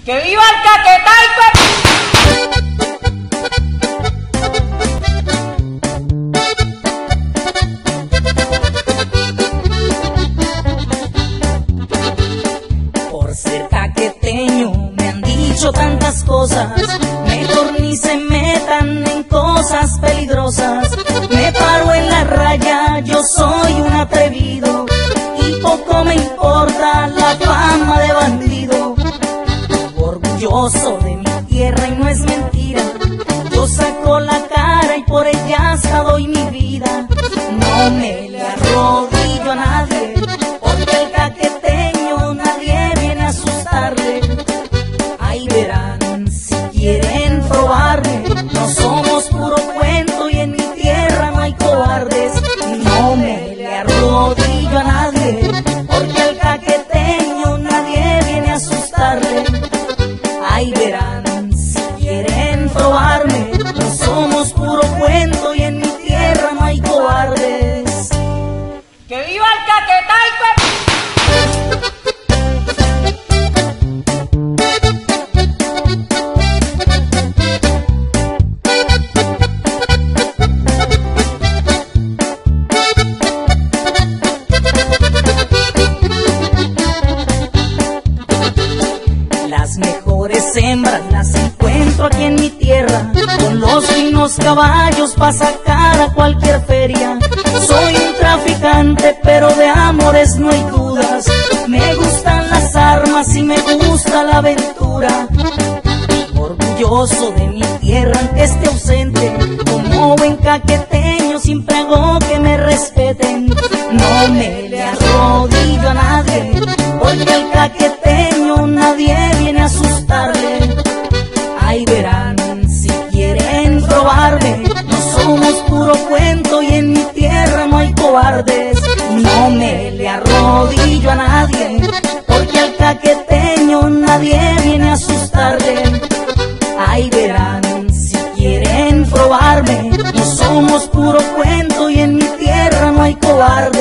¡Que viva el Caquetá! Por ser caqueteño me han dicho tantas cosas, mejor ni se metan en cosas peligrosas. Me paro en la raya, yo soy un atrevido y poco me importa la fama de bandido. Orgulloso de mi tierra y no es mentira, yo saco la cara y por ella hasta doy mi vida. No me le arrodillo a nadie, porque el caqueteño nadie viene a asustarle. Ahí verán si quieren probarme, no somos puro cuento y en mi tierra no hay cobardes. No me le arrodillo a nadie, porque el caqueteño nadie viene a asustarle. Ahí verán si quieren probarme, no somos puro cuento y en mi tierra no hay cobardes. ¡Que viva el Caquetá! Las mejores hembras las encuentro aquí en mi tierra, con los finos caballos pa' sacar a cualquier feria. Soy un traficante pero de amores no hay dudas, me gustan las armas y me gusta la aventura. Orgulloso de mi tierra aunque esté ausente, como buen caqueteño siempre hago que me respeten. No me le arrodillo a nadie, porque el caqueteño nadie viene a asustarle. Ahí verán si quieren probarme, no somos puro cuento y en mi tierra no hay cobardes. No me le arrodillo a nadie, porque al caqueteño nadie viene a asustarle. Ahí verán si quieren probarme, no somos puro cuento y en mi tierra no hay cobardes.